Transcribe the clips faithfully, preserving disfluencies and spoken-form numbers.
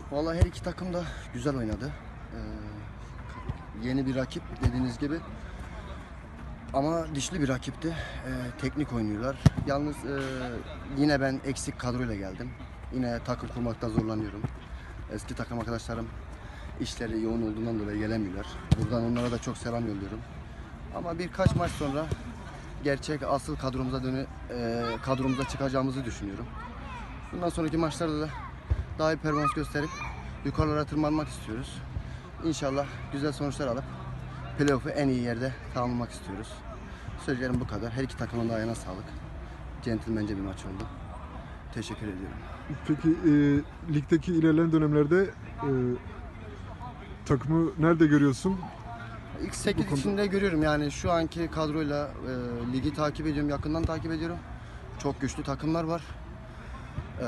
Vallahi her iki takım da güzel oynadı. Ee, yeni bir rakip dediğiniz gibi. Ama dişli bir rakipti. Ee, teknik oynuyorlar. Yalnız e, yine ben eksik kadroyla geldim. Yine takım kurmakta zorlanıyorum. Eski takım arkadaşlarım işleri yoğun olduğundan dolayı gelemiyorlar. Buradan onlara da çok selam yolluyorum. Ama birkaç maç sonra gerçek asıl kadromuza dönü e, kadromuza çıkacağımızı düşünüyorum. Bundan sonraki maçlarda da daha iyi performans gösterip yukarılara tırmanmak istiyoruz. İnşallah güzel sonuçlar alıp playoff'u en iyi yerde tamamlamak istiyoruz. Söyleyeceğim bu kadar. Her iki takımın da ayağına sağlık. Centilmence bir maç oldu. Teşekkür ediyorum. Peki e, ligdeki ilerleyen dönemlerde e, takımı nerede görüyorsun? İlk sekiz içinde görüyorum yani şu anki kadroyla e, ligi takip ediyorum, yakından takip ediyorum. Çok güçlü takımlar var. E,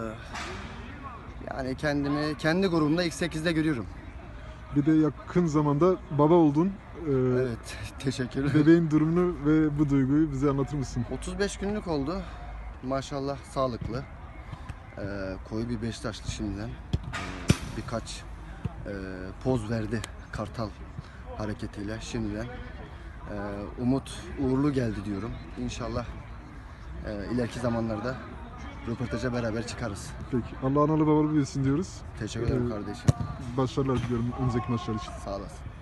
yani kendimi kendi grubumda ilk sekizde görüyorum. Bir de yakın zamanda baba oldun. E, Evet, teşekkür ederim. Bebeğin durumunu ve bu duyguyu bize anlatır mısın? otuz beş günlük oldu. Maşallah sağlıklı. E, koyu bir Beşiktaşlı şimdiden. E, birkaç e, poz verdi Kartal hareketiyle şimdiden. E, umut uğurlu geldi diyorum. İnşallah e, ileriki zamanlarda röportaja beraber çıkarız. Peki. Allah analı babalı büyüsün diyoruz. Teşekkür ederim Ee, kardeşim. Başarılar diliyorum önümüzdeki maçlar için. Sağ olasın.